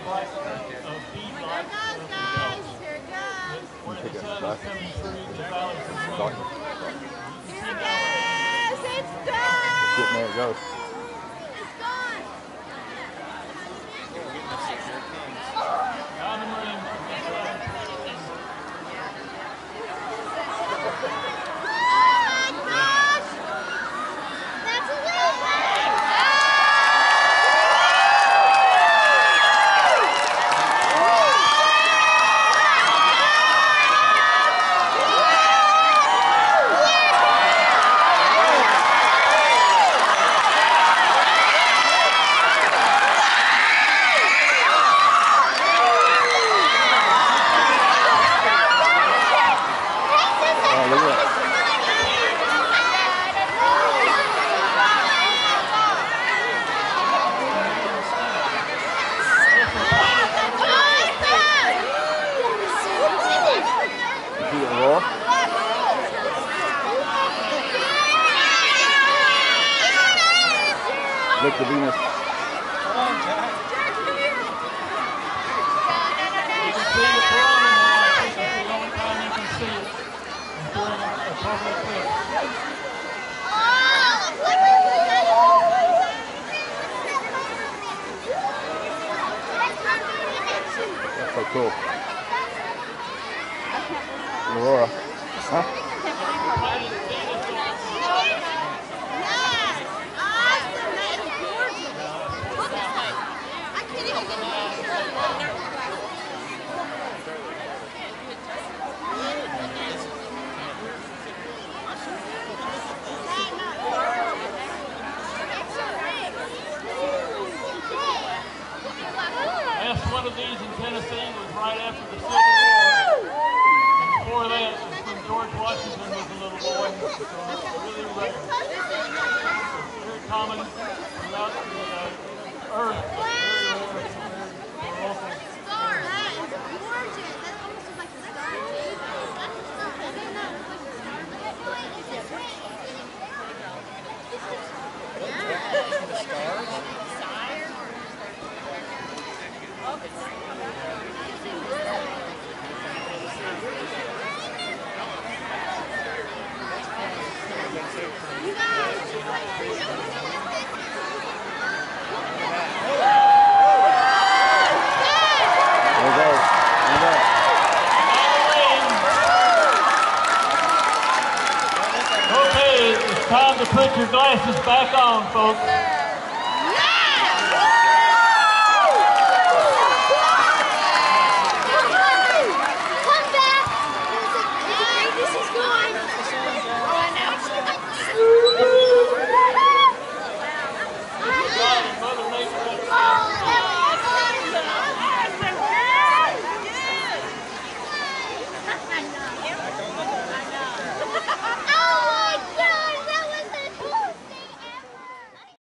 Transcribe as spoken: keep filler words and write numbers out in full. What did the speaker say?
like a feed lot. Here it goes, guys. Here it goes. Where the sun is coming through the valley from the moon. Here it goes. It's gone. Getting there it goes. It's gone. On the marine. Oh my gosh. That's amazing. Look to Venus. Come on, Jack. You can see the piranha now. I think that's the only time you can see it during a public trip. That's so cool. Aurora. Huh? One of these in Tennessee was right after the Civil War. And before that, it was when George Washington was a little boy. So it's really rare. It's very common throughout the uh, earth. Very rare for local. Star, that is gorgeous. That almost looks like a star. That's a star. I didn't know. It looks like a star. Okay, it's time to put your glasses back on, folks.